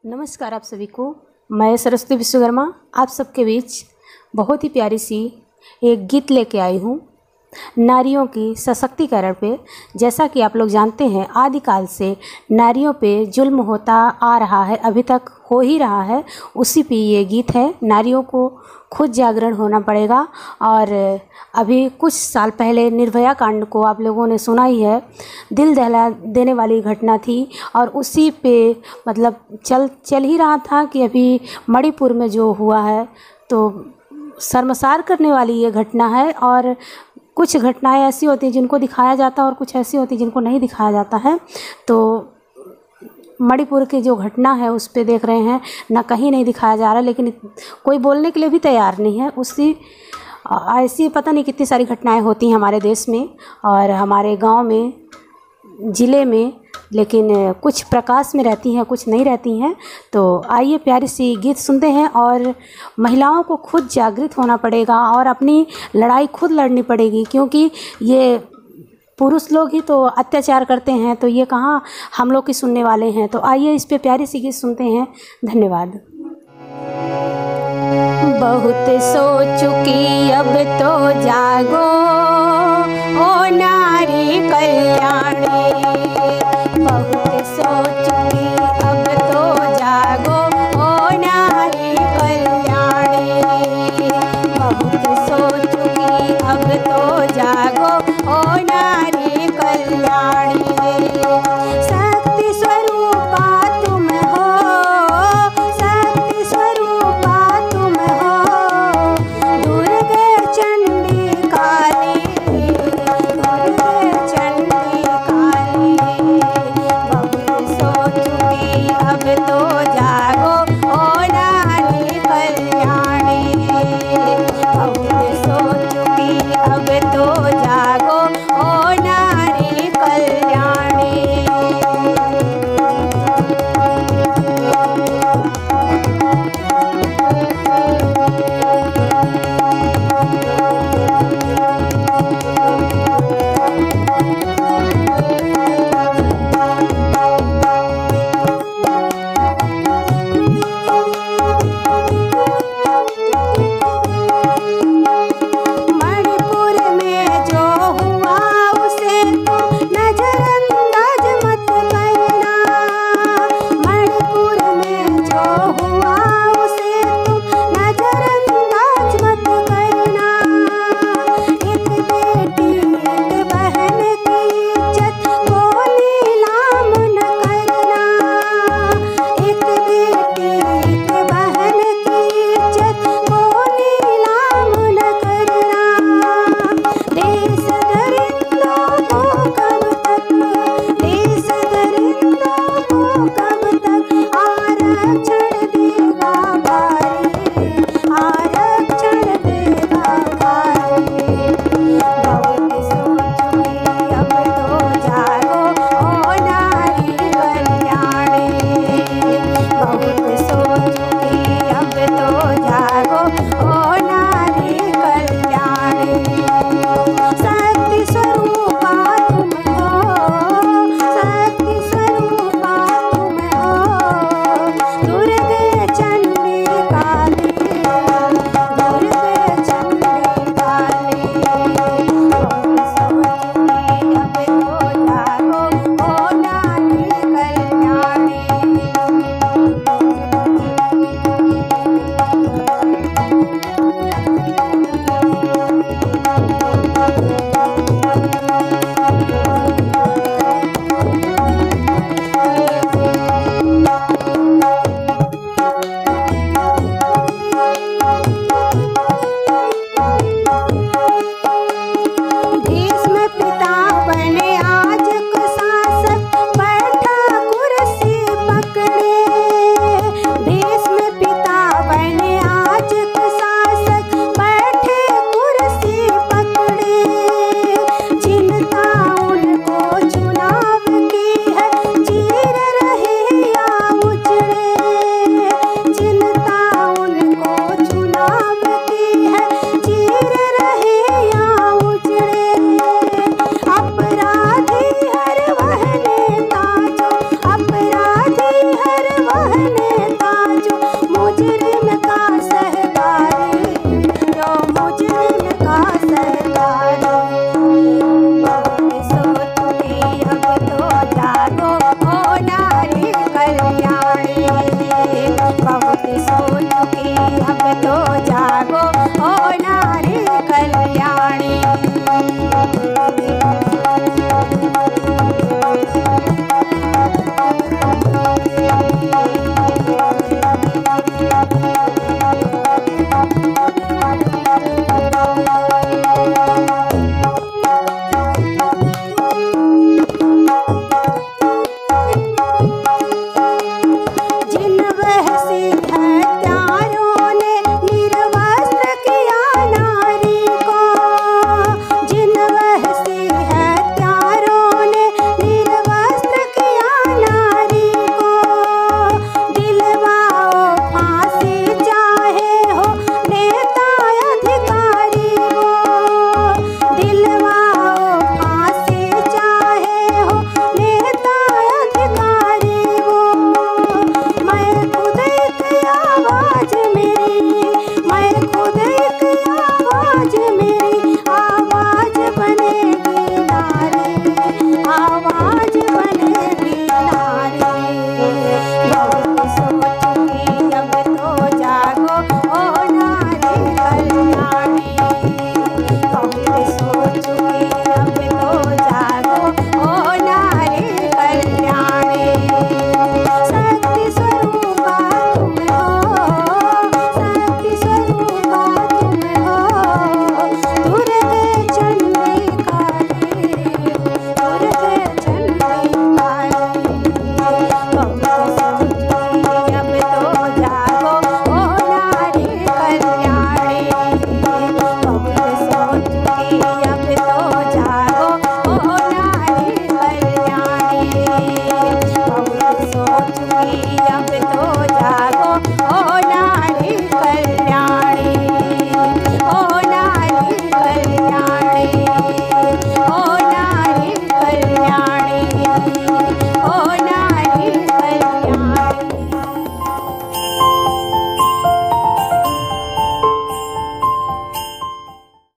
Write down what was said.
नमस्कार आप सभी को। मैं सरस्वती विश्वकर्मा आप सबके बीच बहुत ही प्यारी सी एक गीत लेके आई हूँ नारियों की सशक्तिकरण पे। जैसा कि आप लोग जानते हैं आदिकाल से नारियों पे जुल्म होता आ रहा है, अभी तक हो ही रहा है। उसी पे ये गीत है। नारियों को खुद जागरण होना पड़ेगा। और अभी कुछ साल पहले निर्भया कांड को आप लोगों ने सुना ही है, दिल दहला देने वाली घटना थी। और उसी पे मतलब चल ही रहा था कि अभी मणिपुर में जो हुआ है तो शर्मसार करने वाली ये घटना है। और कुछ घटनाएं ऐसी होती हैं जिनको दिखाया जाता है और कुछ ऐसी होती हैं जिनको नहीं दिखाया जाता है। तो मणिपुर की जो घटना है उस पे देख रहे हैं ना, कहीं नहीं दिखाया जा रहा, लेकिन कोई बोलने के लिए भी तैयार नहीं है। उसी ऐसी पता नहीं कितनी सारी घटनाएं होती हैं हमारे देश में और हमारे गांव में, ज़िले में, लेकिन कुछ प्रकाश में रहती हैं, कुछ नहीं रहती हैं। तो आइए प्यारी सी गीत सुनते हैं। और महिलाओं को खुद जागृत होना पड़ेगा और अपनी लड़ाई खुद लड़नी पड़ेगी, क्योंकि ये पुरुष लोग ही तो अत्याचार करते हैं, तो ये कहाँ हम लोग की सुनने वाले हैं। तो आइए इस पे प्यारी सी गीत सुनते हैं। धन्यवाद। बहुत सो चुकी अब तो जागो ओ नारी कल्याणी, बहुत सो चुकी अब तो जागो ओ नारी कल्याणी, बहुत सो चुकी अब तो जागो ओ नारी कल्याणी। शक्ति स्वरूपा तुम हो, शक्ति स्वरूपा तुम हो, दुर्गे चंडी काली, दुर्गे चंडी काली, बहुत सो चुकी अब तो जागो ओ नारी कल्याणी, बहुत सो चुकी अब तो जागो ओ नारी कल्याणी। मणिपुर में जो हुआ उसे तुम नजरअंदाज मत करना, मणिपुर में जो हुआ उसे तुम नजरअंदाज मत करना। एक बेटी एक बहन की इज्जत को नीलाम न करना, एक बेटी एक बहन की इज्जत को नीलाम न करना। देश दरिंदों को कब तक, देश दरिंदों को कब तक आरक्षण देगा भारी, आरक्षण देगा भारी। बहुत सो चुकी अब तो जागो ओ नारी कल्याणी, बहुत सो चुकी अब तो जागो ओ नारी कल्याणी। शक्ति स्वरूपा तुम हो, शक्ति स्वरूपा तुम हो, दुर्गे चंडी काली, दुर्गे चंडी काली, बहुत सो चुकी अब तो जागो ओ नारी कल्याणी। भीष्म पिता बने आज को शासक, बैठा कुर्सी पकड़े, भीष्म पिता बने आज को शासक, बैठे कुर्सी पकड़े। चिंता उनको चुनाव की है, चीर रहे या उजड़े, चिंता उनको चुनाव की है, चीर रहे या उजड़े। अपराधी हर वह नेता जो, अपराधी हर वह नेता